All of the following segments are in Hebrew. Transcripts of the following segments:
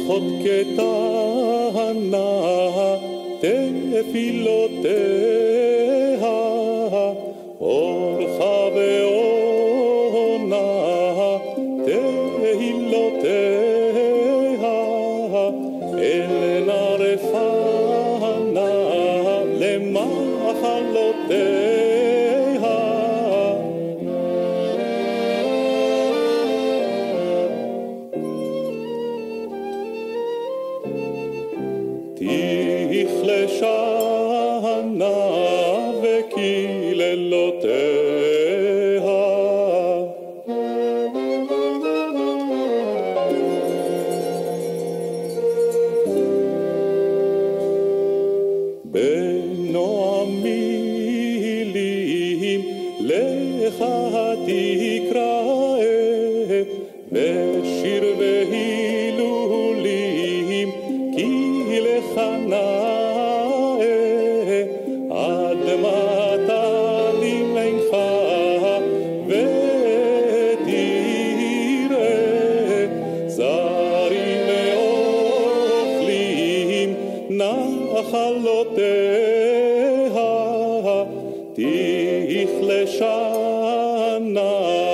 אחות קטנה תפילותיה אורחה ועונה תהילותיה אל נא רפנה למחלותיה תכלה שנה וקללותיה בנועם מילים לך תקרא בשיר והילולים כי לך נאה עד מתי למענך ותראה זרים ואוכלים נחלותיה תכלה שנה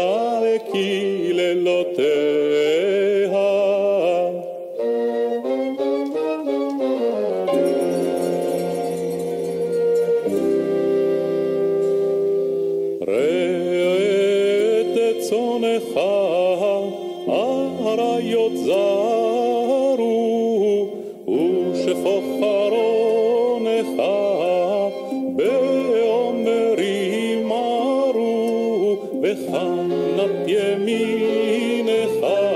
וקללותיה ראה את צונך אריות זרו ושפוך חרונך בעומר ימרו בחנת ימינך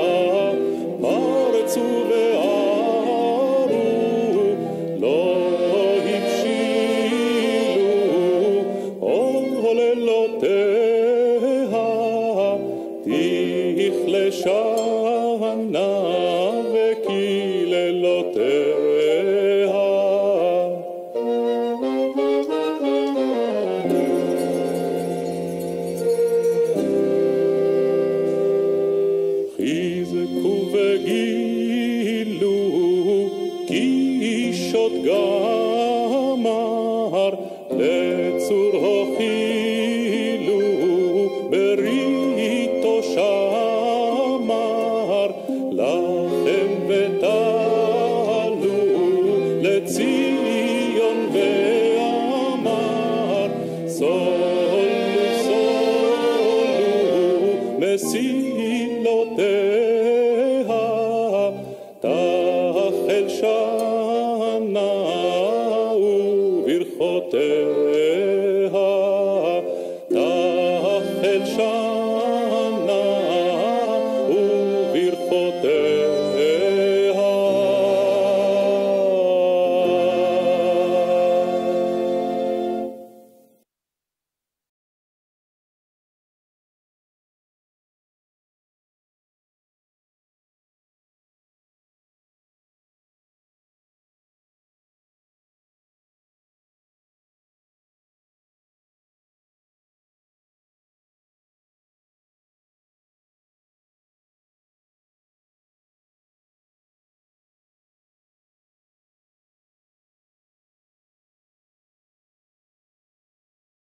פרצו וערו לא הבשילו עוללותיה תכלה שנה וקללותיה חזקו וגילו כי אישות גמר לצור הוכילו בריתו שמר לכם ותעלו לציון ואמר סולו סולו מסילותיה